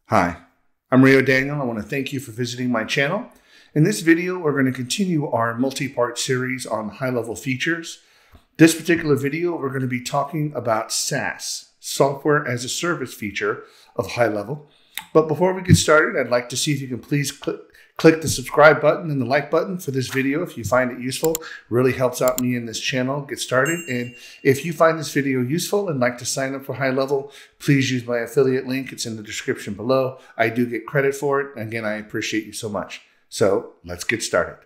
Hi, I'm rayodaniel. I want to thank you for visiting my channel. In this video, we're going to continue our multi-part series on high-level features. This particular video, we're going to be talking about SaaS, Software as a Service feature of Highlevel. But before we get started, I'd like to see if you can please click the subscribe button and the like button for this video if you find it useful. It really helps out me in this channel get started. And if you find this video useful and like to sign up for Highlevel, please use my affiliate link. It's in the description below. I do get credit for it. Again, I appreciate you so much. So let's get started.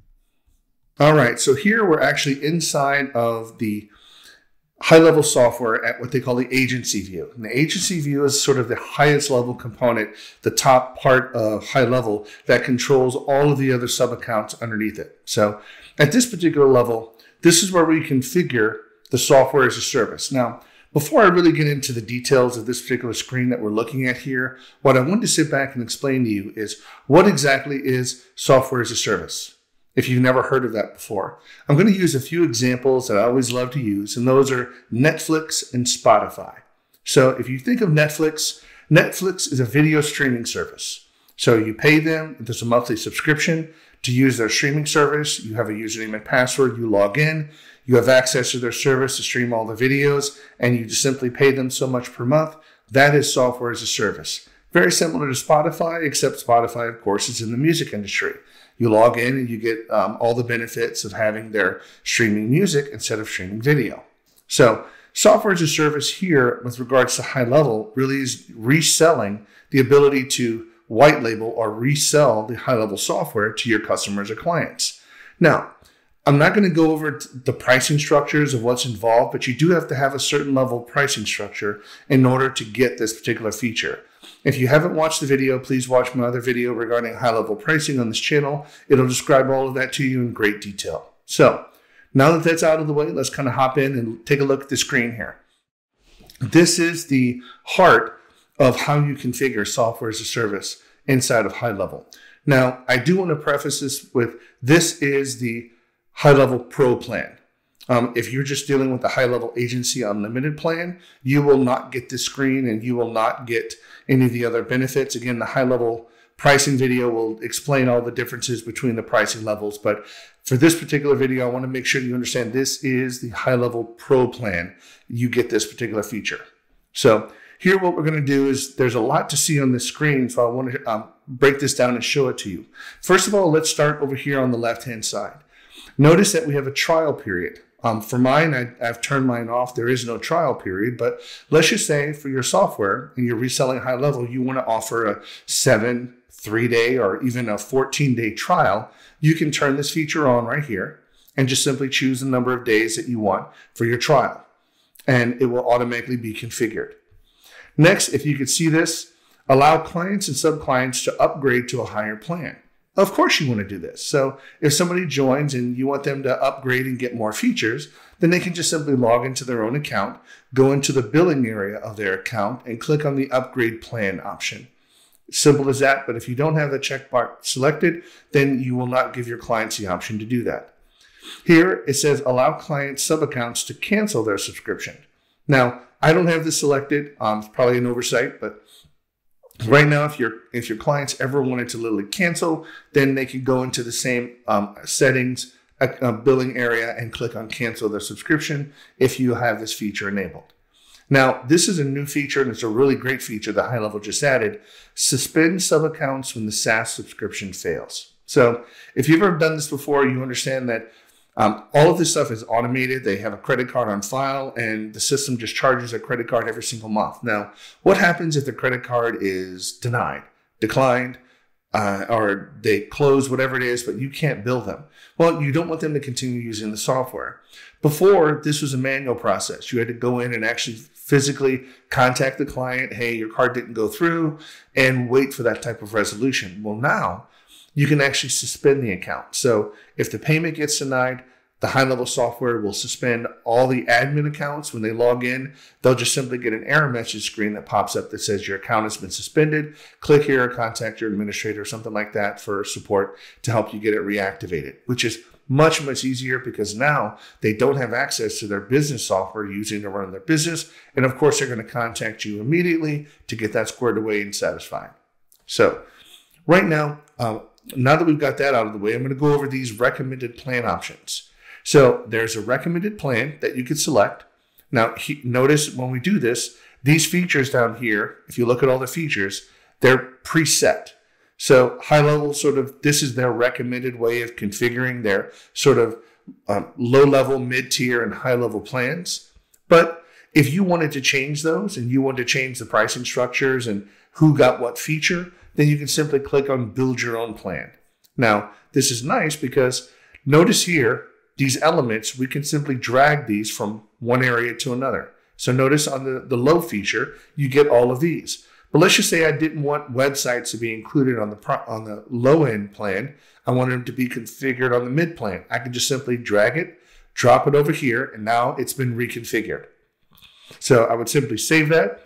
All right, so here we're actually inside of the high-level software at what they call the agency view. And the agency view is sort of the highest level component, the top part of high-level that controls all of the other sub-accounts underneath it. So at this particular level, this is where we configure the software as a service. Now, before I really get into the details of this particular screen that we're looking at here, what I want to sit back and explain to you is what exactly is software as a service. If you've never heard of that before, I'm going to use a few examples that I always love to use, and those are Netflix and Spotify. So if you think of Netflix, Netflix is a video streaming service. So you pay them, there's a monthly subscription to use their streaming service. You have a username and password, you log in, you have access to their service to stream all the videos, and you just simply pay them so much per month. That is software as a service. Very similar to Spotify, except Spotify, of course, is in the music industry. You log in and you get all the benefits of having their streaming music instead of streaming video. So software as a service here with regards to Highlevel really is reselling the ability to white label or resell the Highlevel software to your customers or clients. Now, I'm not going to go over the pricing structures of what's involved, but you do have to have a certain level of pricing structure in order to get this particular feature. If you haven't watched the video, please watch my other video regarding high-level pricing on this channel. It'll describe all of that to you in great detail. So now that that's out of the way, let's kind of hop in and take a look at the screen here. This is the heart of how you configure software as a service inside of Highlevel. Now, I do want to preface this is the Highlevel Pro plan. If you're just dealing with the Highlevel Agency Unlimited plan, you will not get this screen and you will not get any of the other benefits. Again, the Highlevel pricing video will explain all the differences between the pricing levels. But for this particular video, I want to make sure you understand this is the Highlevel Pro plan. You get this particular feature. So here what we're going to do is there's a lot to see on this screen. So I want to break this down and show it to you. First of all, let's start over here on the left-hand side. Notice that we have a trial period. For mine, I've turned mine off. There is no trial period, but let's just say for your software and you're reselling Highlevel, you want to offer a 7, 3-day, or even a 14-day trial. You can turn this feature on right here and just simply choose the number of days that you want for your trial, and it will automatically be configured. Next, if you could see this, allow clients and sub-clients to upgrade to a higher plan. Of course you want to do this. So if somebody joins and you want them to upgrade and get more features, then they can just simply log into their own account, go into the billing area of their account, and click on the upgrade plan option. Simple as that, but if you don't have the checkbox selected, then you will not give your clients the option to do that. Here it says allow client sub-accounts to cancel their subscription. Now, I don't have this selected. It's probably an oversight, but right now, if your clients ever wanted to literally cancel, then they can go into the same settings, billing area, and click on cancel their subscription if you have this feature enabled. Now, this is a new feature, and it's a really great feature that Highlevel just added. Suspend sub-accounts when the SaaS subscription fails. So if you've ever done this before, you understand that all of this stuff is automated. They have a credit card on file, and the system just charges a credit card every single month. Now, what happens if the credit card is denied, declined, or they close, whatever it is, but you can't bill them? Well, you don't want them to continue using the software. Before, this was a manual process. You had to go in and actually physically contact the client, hey, your card didn't go through, and wait for that type of resolution. Well, now you can actually suspend the account. So if the payment gets denied, the Highlevel software will suspend all the admin accounts. When they log in, they'll just simply get an error message screen that pops up that says your account has been suspended. Click here, contact your administrator, or something like that for support to help you get it reactivated, which is much, much easier because now they don't have access to their business software using to run their business. And of course, they're going to contact you immediately to get that squared away and satisfied. So right now, now that we've got that out of the way, I'm going to go over these recommended plan options. So there's a recommended plan that you could select. Now, notice when we do this, these features down here, if you look at all the features, they're preset. So Highlevel this is their recommended way of configuring their sort of low-level, mid-tier, and high-level plans. But if you wanted to change those and you wanted to change the pricing structures and who got what feature, then you can simply click on Build Your Own Plan. Now, this is nice because notice here, these elements, we can simply drag these from one area to another. So notice on the low feature, you get all of these. But let's just say I didn't want websites to be included on the low end plan. I wanted them to be configured on the mid plan. I can just simply drag it, drop it over here, and now it's been reconfigured. So I would simply save that.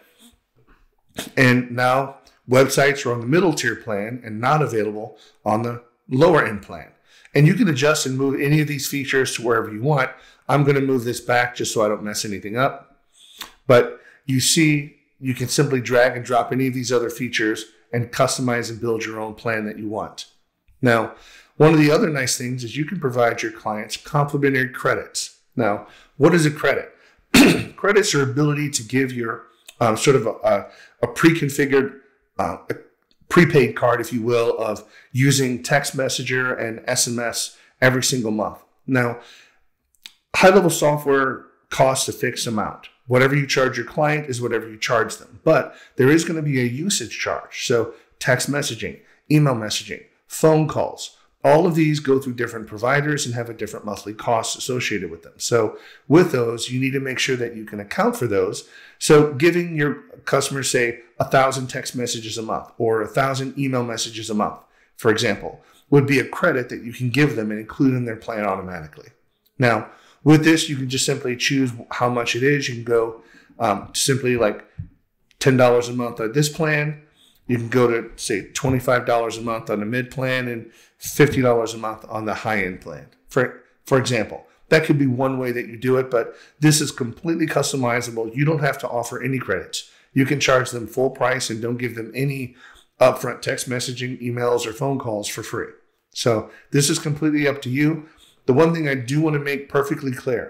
And now websites are on the middle tier plan and not available on the lower end plan. And you can adjust and move any of these features to wherever you want. I'm going to move this back just so I don't mess anything up. But you see, you can simply drag and drop any of these other features and customize and build your own plan that you want. Now, one of the other nice things is you can provide your clients complimentary credits. Now, what is a credit? Credits are ability to give your sort of a pre-configured prepaid card, if you will, of using text messenger and SMS every single month. Now, high-level software costs a fixed amount. Whatever you charge your client is whatever you charge them. But there is going to be a usage charge. So text messaging, email messaging, phone calls, all of these go through different providers and have a different monthly cost associated with them. So with those, you need to make sure that you can account for those. So giving your customers, say, 1,000 text messages a month or 1,000 email messages a month, for example, would be a credit that you can give them and include in their plan automatically. Now, with this, you can just simply choose how much it is. You can go simply like $10 a month on this plan. You can go to, say, $25 a month on the mid plan and $50 a month on the high end plan. For example, that could be one way that you do it, but this is completely customizable. You don't have to offer any credits. You can charge them full price and don't give them any upfront text messaging, emails, or phone calls for free. So this is completely up to you. The one thing I do want to make perfectly clear,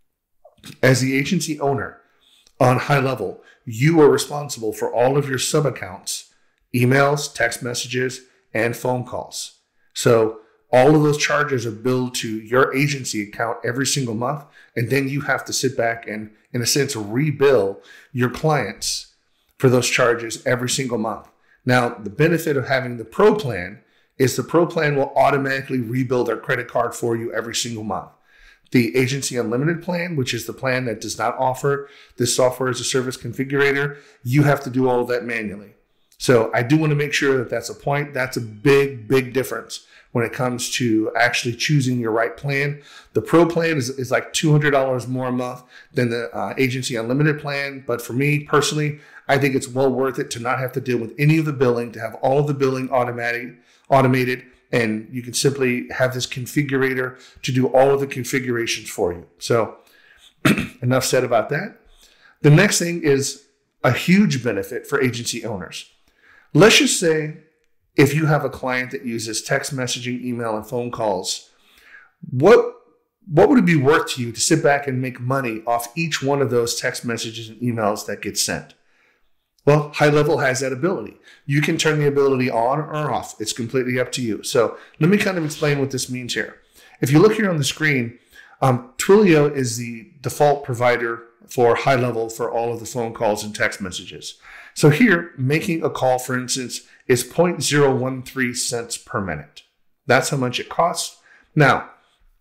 as the agency owner on Highlevel, you are responsible for all of your sub-accounts, emails, text messages, and phone calls. So all of those charges are billed to your agency account every single month, and then you have to sit back and, in a sense, rebill your clients for those charges every single month. Now, the benefit of having the Pro plan is the Pro plan will automatically rebuild their credit card for you every single month. The Agency Unlimited plan, which is the plan that does not offer this software as a service configurator, you have to do all of that manually. So I do want to make sure that that's a point. That's a big, big difference when it comes to actually choosing your right plan. The Pro plan is like $200 more a month than the Agency Unlimited plan. But for me personally, I think it's well worth it to not have to deal with any of the billing, to have all of the billing automated, and you can simply have this configurator to do all of the configurations for you. So enough said about that. The next thing is a huge benefit for agency owners. Let's just say if you have a client that uses text messaging, email, and phone calls, what would it be worth to you to sit back and make money off each one of those text messages and emails that get sent? Well, Highlevel has that ability. You can turn the ability on or off. It's completely up to you. So let me kind of explain what this means here. If you look here on the screen, Twilio is the default provider for Highlevel for all of the phone calls and text messages. So here, making a call, for instance, is 0.013 cents per minute. That's how much it costs. Now,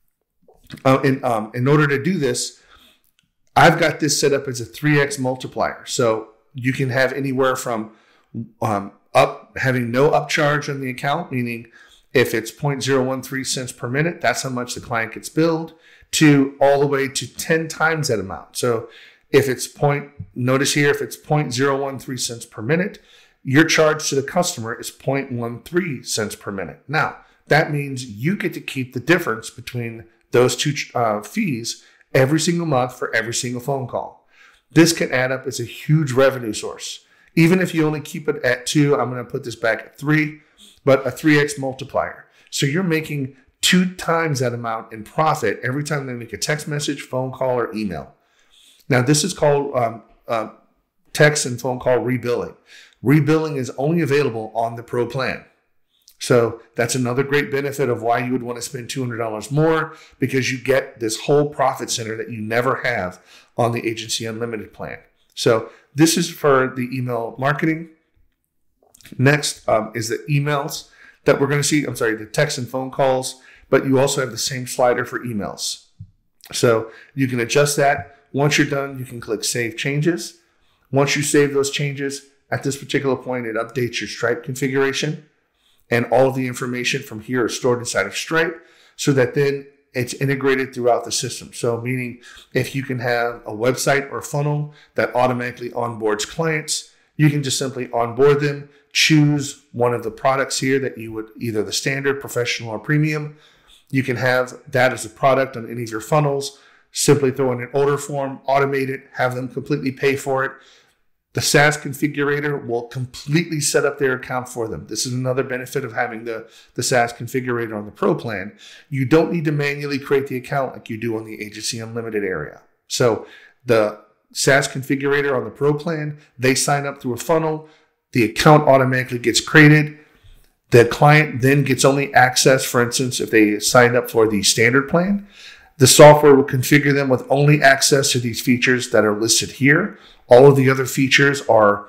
in order to do this, I've got this set up as a 3x multiplier. So you can have anywhere from having no upcharge on the account, meaning if it's 0.013 cents per minute, that's how much the client gets billed, to all the way to 10 times that amount. So if it's notice here, if it's 0.013 cents per minute, your charge to the customer is 0.13 cents per minute. Now, that means you get to keep the difference between those two fees every single month for every single phone call. This can add up as a huge revenue source. Even if you only keep it at 2, I'm going to put this back at 3, but a 3x multiplier. So you're making 2 times that amount in profit every time they make a text message, phone call, or email. Now, this is called text and phone call rebilling. Rebilling is only available on the Pro plan. So that's another great benefit of why you would want to spend $200 more, because you get this whole profit center that you never have on the Agency Unlimited plan. So this is for the email marketing. Next is the emails that we're going to see. The text and phone calls, but you also have the same slider for emails. So you can adjust that. Once you're done, you can click Save Changes. Once you save those changes, at this particular point, it updates your Stripe configuration. And all of the information from here is stored inside of Stripe, so that then it's integrated throughout the system. So meaning if you can have a website or funnel that automatically onboards clients, you can just simply onboard them, choose one of the products here that you would, either the standard, professional, or premium. You can have that as a product on any of your funnels, simply throw in an order form, automate it, have them completely pay for it. The SaaS configurator will completely set up their account for them. This is another benefit of having the SaaS configurator on the Pro plan. You don't need to manually create the account like you do on the Agency Unlimited area. So the SaaS configurator on the Pro plan, they sign up through a funnel. The account automatically gets created. The client then gets only access, for instance, if they signed up for the standard plan, the software will configure them with only access to these features that are listed here. All of the other features are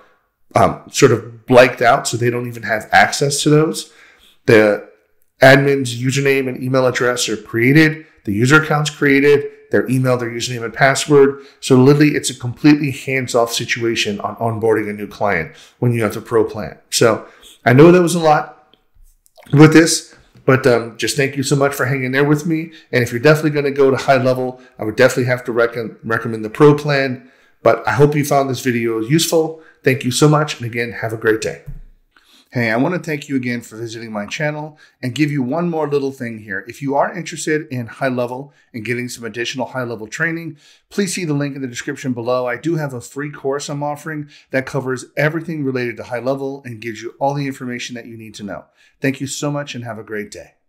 sort of blanked out, so they don't even have access to those. The admin's username and email address are created. The user account's created. Their email, their username and password. So literally, it's a completely hands-off situation on onboarding a new client when you have the Pro plan. So I know there was a lot with this, but just thank you so much for hanging there with me. And if you're definitely going to go to Highlevel, I would definitely have to recommend the Pro plan. But I hope you found this video useful. Thank you so much. And again, have a great day. Hey, I want to thank you again for visiting my channel and give you one more little thing here. If you are interested in Highlevel and getting some additional high-level training, please see the link in the description below. I do have a free course I'm offering that covers everything related to Highlevel and gives you all the information that you need to know. Thank you so much and have a great day.